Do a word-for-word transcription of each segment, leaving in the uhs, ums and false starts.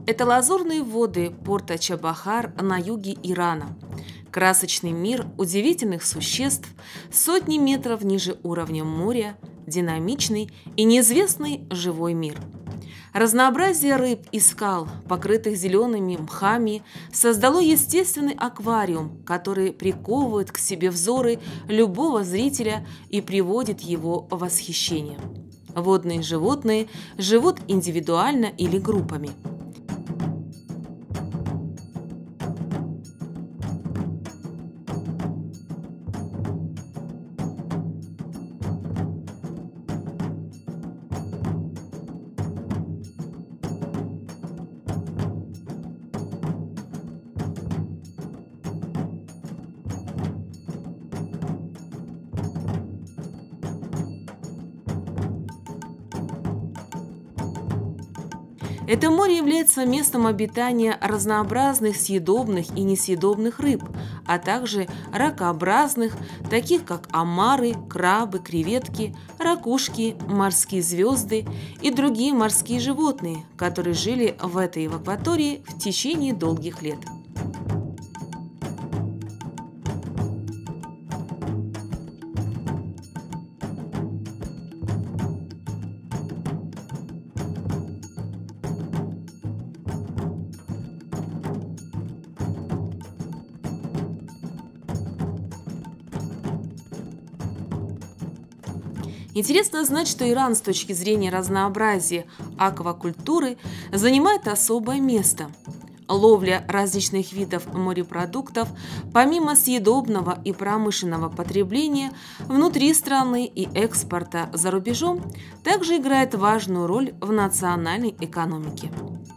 Это лазурные воды порта Чабахар на юге Ирана. Красочный мир удивительных существ, сотни метров ниже уровня моря, динамичный и неизвестный живой мир. Разнообразие рыб и скал, покрытых зелеными мхами, создало естественный аквариум, который приковывает к себе взоры любого зрителя и приводит его в восхищение. Водные животные живут индивидуально или группами. Это море является местом обитания разнообразных съедобных и несъедобных рыб, а также ракообразных, таких как омары, крабы, креветки, ракушки, морские звезды и другие морские животные, которые жили в этой акватории в течение долгих лет. Интересно знать, что Иран с точки зрения разнообразия аквакультуры занимает особое место. Ловля различных видов морепродуктов, помимо съедобного и промышленного потребления внутри страны и экспорта за рубежом, также играет важную роль в национальной экономике.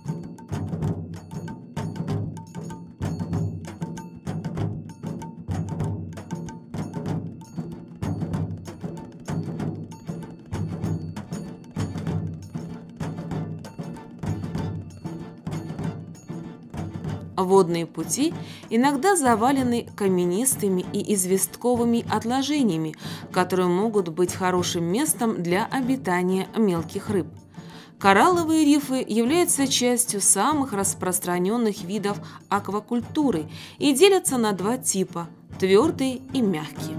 Водные пути иногда завалены каменистыми и известковыми отложениями, которые могут быть хорошим местом для обитания мелких рыб. Коралловые рифы являются частью самых распространенных видов аквакультуры и делятся на два типа – твердые и мягкие.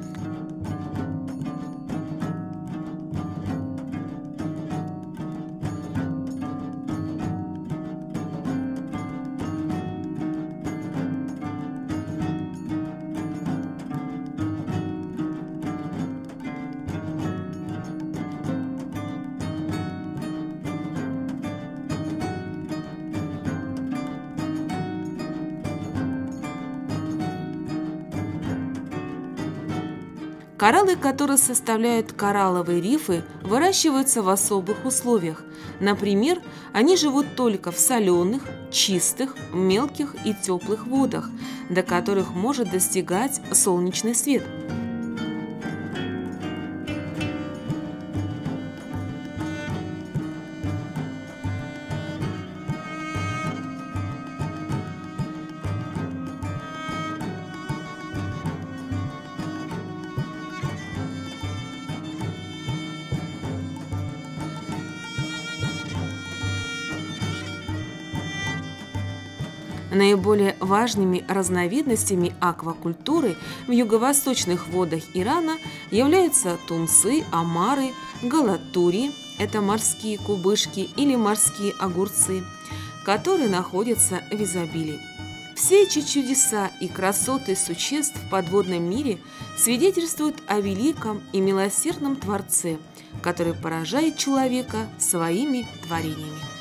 Кораллы, которые составляют коралловые рифы, выращиваются в особых условиях. Например, они живут только в соленых, чистых, мелких и теплых водах, до которых может достигать солнечный свет. Наиболее важными разновидностями аквакультуры в юго-восточных водах Ирана являются тунцы, омары, галатури – это морские кубышки или морские огурцы, которые находятся в изобилии. Все эти чудеса и красоты существ в подводном мире свидетельствуют о великом и милосердном Творце, который поражает человека своими творениями.